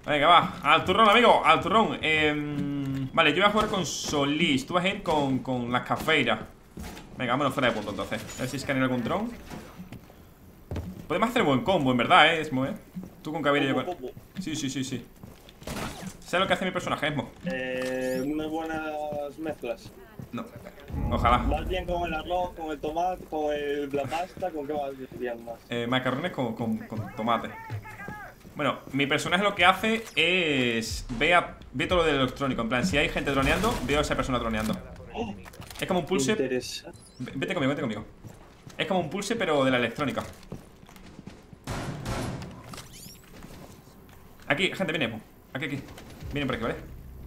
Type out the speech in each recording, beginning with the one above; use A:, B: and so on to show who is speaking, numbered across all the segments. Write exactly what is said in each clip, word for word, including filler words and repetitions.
A: Venga, va, al turrón, amigo, al turrón. eh, Vale, yo voy a jugar con Solís. Tú vas a ir con, con las cafeiras. Venga, vámonos fuera de punto entonces. A ver si escanea algún dron. Podemos hacer buen combo, en verdad, eh, Esmo, eh. Tú con Caviria y yo con... Sí, sí, sí, sí. ¿Sabes lo que hace mi personaje, Esmo?
B: Eh, unas buenas mezclas.
A: No, ojalá.
B: Más bien con el arroz, con el tomate, con el, la pasta, ¿con qué más bien más?
A: eh, Macarrones con, con, con tomate. Bueno, mi personaje lo que hace es... Ve, a, ve todo lo del electrónico. En plan, si hay gente droneando, veo a esa persona droneando.
B: Oh,
A: Es como un pulse...
B: interesante.
A: Vete conmigo, vete conmigo. Es como un pulse, pero de la electrónica. Aquí, gente, viene. Aquí, aquí. Vienen por aquí, ¿vale?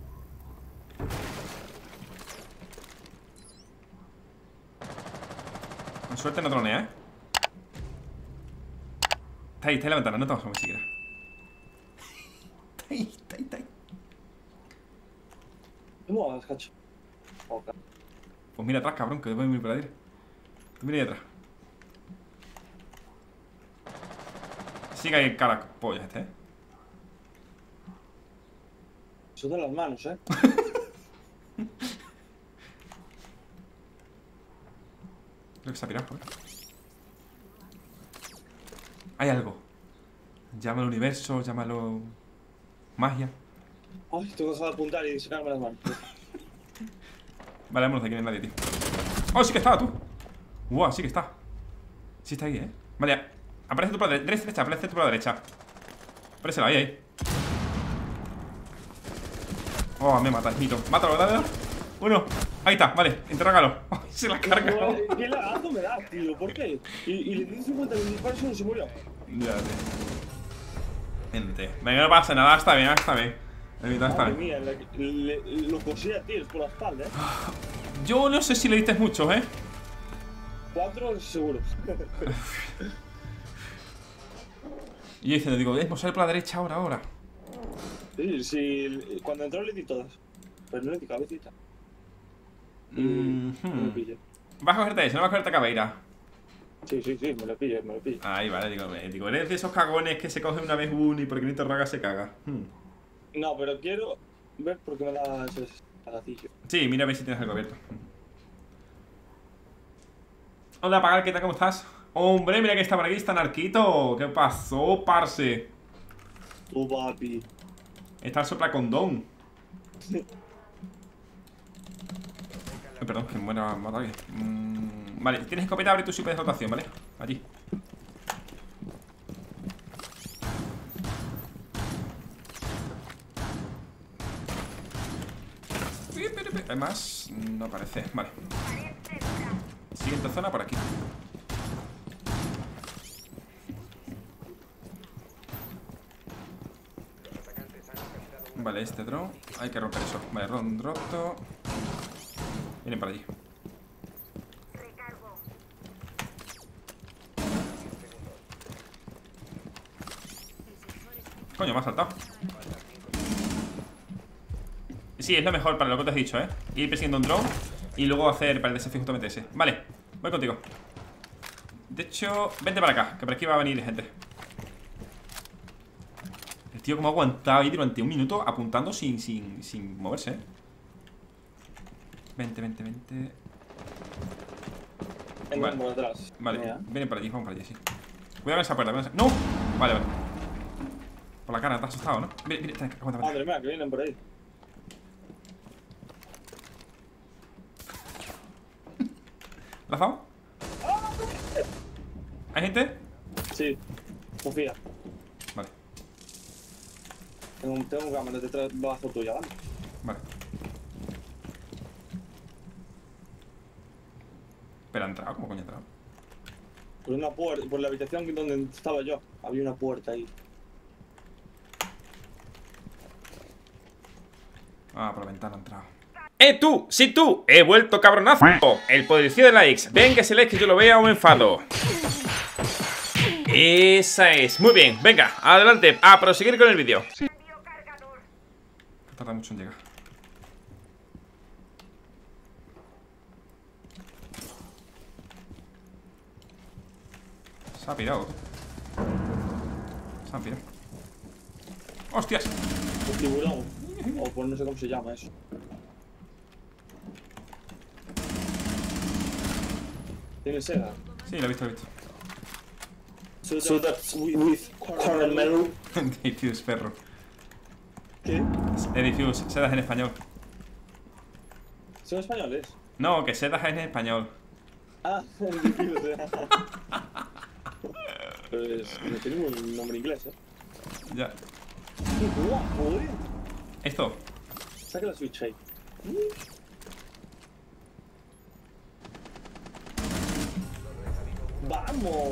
A: Con suerte no tronea, ¿eh? Está ahí, está ahí la ventana, no te vas a mover siquiera. Está ahí, está ahí, está ahí.
B: ¿Cómo vas, cacho? Okay.
A: Pues mira atrás, cabrón, que voy a ir por ahí. Tú mira ahí atrás. Sigue ahí cara pollas este, ¿eh?
B: Eso de las manos, ¿eh?
A: Creo que se ha pirado, ¿eh? Hay algo. Llámalo universo, llámalo... magia.
B: Ay, tengo que dejar de apuntar y sacarme las manos.
A: Vale, vámonos de aquí, no hay nadie, tío. ¡Oh, sí que estaba, tú! ¡Wow, sí que está! Sí está ahí, ¿eh? Vale, aparece tú por la derecha, derecha, aparece tú por la derecha. Aparece ahí, ahí. Oh, me mata, el mito. Mátalo, dale, dale. Uno. Ahí está, vale, interrógalo. Oh, se la carga.
B: ¿Qué lagazo me da, tío? ¿Por qué? Y, y le di cincuenta mil disparos y no se murió.
A: Ya, tío. Gente. Venga, no pasa nada, está bien, está bien. El mito está
B: Madre
A: bien.
B: mía, le, le, lo cosía a tiros por la espalda, ¿eh?
A: Yo no sé si le diste muchos, ¿eh?
B: Cuatro seguros.
A: Y yo diciendo, digo, eh, pues sale por la derecha ahora, ahora.
B: Sí, sí, cuando entró le di todas. Pero no le di cabecita. Y
A: Mm
B: me lo
A: -hmm.
B: pillé.
A: Vas a cogerte ese, no vas a cogerte Caveira.
B: Sí, sí, sí, me lo pillé, me lo pillé.
A: Ahí, vale, digo, eh, digo, eres de esos cagones que se coge una vez uno y porque no te raga se caga. Hmm.
B: No, pero quiero ver por qué me da ese cagacillo.
A: Sí, mira a ver si tienes algo abierto. Hola, Pagal, ¿qué tal? ¿Cómo estás? Hombre, mira que está por aquí, está Narquito. ¿Qué pasó, parce?
B: Oh, papi.
A: Está el soplacondón. Eh, perdón, que me muera matar alguien. Mm, vale, tienes escopeta, abre tu super de rotación, ¿vale? Allí. ¿Hay más? No parece, vale. Siguiente zona por aquí. Vale, este drone. Hay que romper eso. Vale, drone roto. Vienen para allí. Coño, me ha saltado. Sí, es lo mejor para lo que te has dicho, ¿eh? Ir persiguiendo un drone y luego hacer para el desafío justamente ese. Vale, voy contigo. De hecho, vente para acá, que por aquí va a venir gente. El tío como ha aguantado ahí durante un minuto apuntando sin, sin, sin moverse, ¿eh? Vente, vente, vente.
B: Vale, por atrás.
A: Vale,
B: Mira.
A: vienen para allí, vamos para allí, sí. Cuidado con esa puerta, cuidado con esa... ¡No! Vale, vale. Por la cara, te has asustado, ¿no? Mira, mira, aguanta, aguanta.
B: Madre mía, que vienen por ahí.
A: ¿La has dado? ¿Hay gente?
B: Sí, confía.
A: Vale,
B: Tengo, tengo cámaras detrás bajo tuya, ¿vale?
A: vale. Pero ha entrado, ¿cómo coño ha entrado?
B: Por una puerta, por la habitación donde estaba yo. Había una puerta ahí.
A: Ah, por la ventana ha entrado. ¡Eh, tú! ¡Sí, tú! ¡He vuelto, cabronazo! El poderío de likes. Venga, ese like que yo lo vea o me enfado. Esa es. Muy bien, venga, adelante. A proseguir con el vídeo. Tarda mucho en llegar. Se ha pirado. Se ha pirado. ¡Hostias!
B: El tiburón. O pues no sé cómo se llama eso. ¿Tiene seda?
A: Sí, lo he visto, lo he visto.
B: So that's with, with caramel.
A: Diffuse, perro.
B: ¿Qué?
A: Eh, diffuse, sedas en español.
B: ¿Son españoles?
A: No, que sedas en español.
B: Ah, el diffuse. Pues no tiene un nombre inglés, ¿eh?
A: Ya.
B: ¡Qué guapo, eh!
A: Esto.
B: Saca la Switch ahí. ¡Vamos!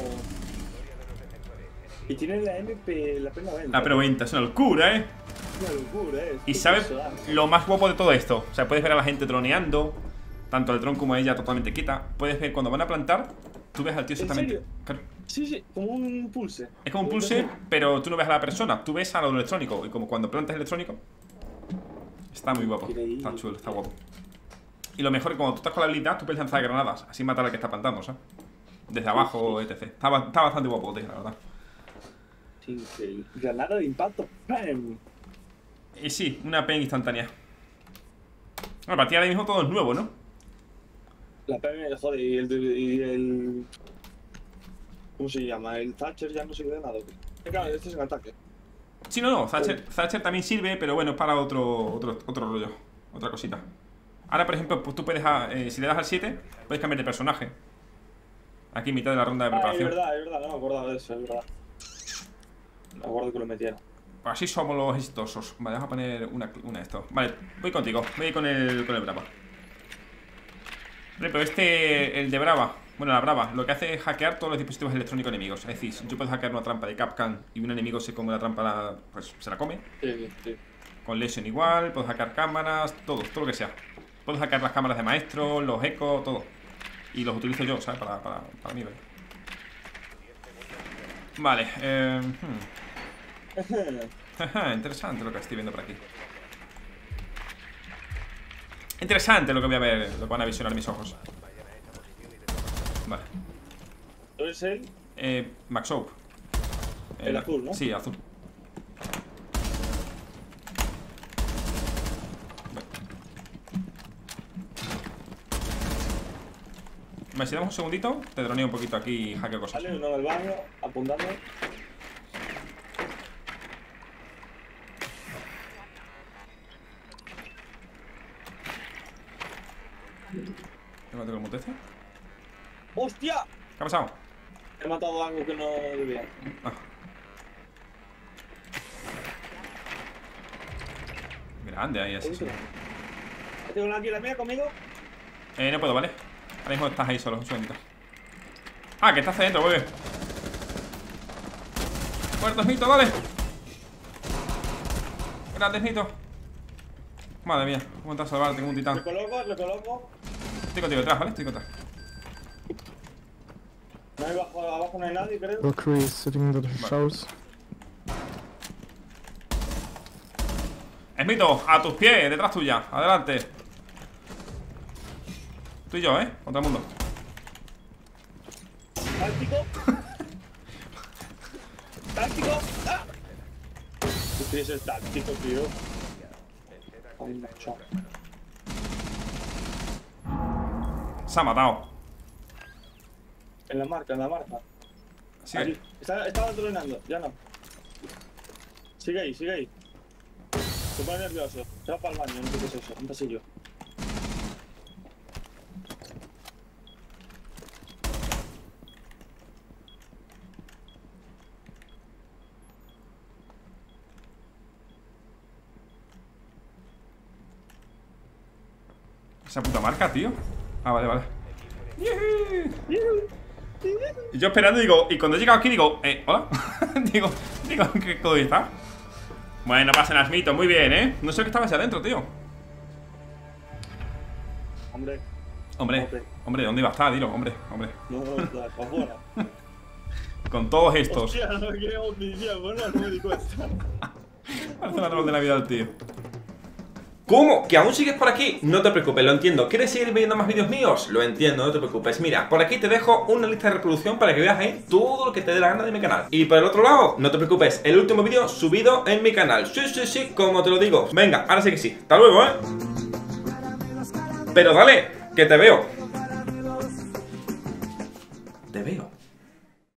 B: Y tiene la M P, la P noventa.
A: La Pro veinte, es una locura, ¿eh?
B: Una locura, eh.
A: Y sabes lo más guapo de todo esto. O sea, puedes ver a la gente droneando. Tanto el dron como ella totalmente quieta. Puedes ver cuando van a plantar. Tú ves al tío exactamente. Claro.
B: Sí, sí, como un pulse.
A: Es como un pulse, pero tú no ves a la persona. Tú ves a lo electrónico. Y como cuando plantas electrónico. Está muy guapo. Está chulo, está guapo. Y lo mejor es que cuando tú estás con la habilidad, tú puedes lanzar granadas. Así matar al que está plantando, ¿sabes? Desde abajo, etcétera. Está, está bastante guapo, tío, la verdad.
B: Increíble. Granada de impacto. ¡Pam!
A: Y sí, una P instantánea. Bueno, para ti ahora mismo todo es nuevo, ¿no?
B: La P M, joder, y el, y el... ¿Cómo se llama? El Thatcher ya no sirve de nada, ¿qué? Claro, este es el ataque.
A: Sí, no, no, Thatcher, Thatcher también sirve, pero bueno, es para otro, otro, otro rollo. Otra cosita. Ahora, por ejemplo, pues tú puedes, eh, si le das al siete, puedes cambiar de personaje. Aquí en mitad de la ronda de preparación.
B: Ah, es verdad, es verdad, no me acordaba de eso, es verdad. Me acuerdo que lo metiera.
A: Así somos los exitosos. Vale, vamos a poner una, una de estos. Vale, voy contigo, voy con el, con el Brava. Vale, pero este, el de Brava, bueno, la Brava, lo que hace es hackear todos los dispositivos electrónicos enemigos. Es decir, si tú puedes hackear una trampa de Capcan y un enemigo se come la trampa, la, pues se la come.
B: Sí, sí.
A: Con Lesion igual, puedes hackear cámaras, todo, todo lo que sea. Puedes hackear las cámaras de maestro, los ecos, todo. Y los utilizo yo, ¿sabes? Para, para, para mí, ¿vale? Vale, eh... Hmm. Interesante lo que estoy viendo por aquí. Interesante lo que voy a ver, lo que van a visionar mis ojos. Vale.
B: ¿Tú eres él?
A: Eh, Max Soap.
B: El, el azul, ¿no?
A: Sí, azul. Vale, si damos un segundito, te droneo un poquito aquí y hackeo cosas.
B: Vale, uno del baño, apuntando.
A: ¿Te mato con el mutece?
B: ¡Hostia!
A: ¿Qué ha pasado?
B: He matado algo que no debía.
A: Ah. Grande ahí, así. Sí.
B: ¿Tengo una aquí la mía conmigo?
A: Eh, no puedo, ¿vale? Ahora mismo estás ahí solo, un segundito. Ah, que estás adentro, vuelve. Muertos, Mito, dale. Grandes, Mito. Madre mía, ¿cómo te vas a salvar? Tengo un titán.
B: Lo coloco, lo coloco.
A: Estoy contigo detrás, ¿vale? Estoy contigo.
B: No hay bajo, abajo no hay nadie, creo.
C: Valkyrie is sitting in the showers.
A: Esmito, a tus pies, detrás tuya, adelante. Tú y yo, ¿eh? Contra el mundo.
B: Táctico. Táctico. ¡Ah! ¿Tú tienes el táctico, tío? Ay, macho.
A: Se ha matado.
B: En la marca, en la marca.
A: Sigue.
B: Aquí. Está, estaba entrenando, ya no. Sigue ahí, sigue ahí. Se pone nervioso. Se va para el baño, no sé qué es eso. Un pasillo.
A: Esa puta marca, tío. Ah, vale, vale. Y yo esperando, digo, y cuando he llegado aquí digo, eh, hola. digo, digo, ¿qué código está? Bueno, pasen las mitos, muy bien, ¿eh? No sé qué estaba hacia adentro, tío.
B: Hombre.
A: Hombre, hombre, ¿dónde iba a estar? Dilo, hombre, hombre.
B: No, no, está para afuera.
A: Con todos estos.
B: Hostia, no me creo que bueno, no me di cuenta.
A: Parece el árbol de Navidad, tío. ¿Cómo? ¿Que aún sigues por aquí? No te preocupes, lo entiendo. ¿Quieres seguir viendo más vídeos míos? Lo entiendo, no te preocupes. Mira, por aquí te dejo una lista de reproducción para que veas ahí todo lo que te dé la gana de mi canal. Y por el otro lado, no te preocupes, el último vídeo subido en mi canal. Sí, sí, sí, como te lo digo. Venga, ahora sí que sí. Hasta luego, ¿eh? Pero dale, que te veo. Te veo.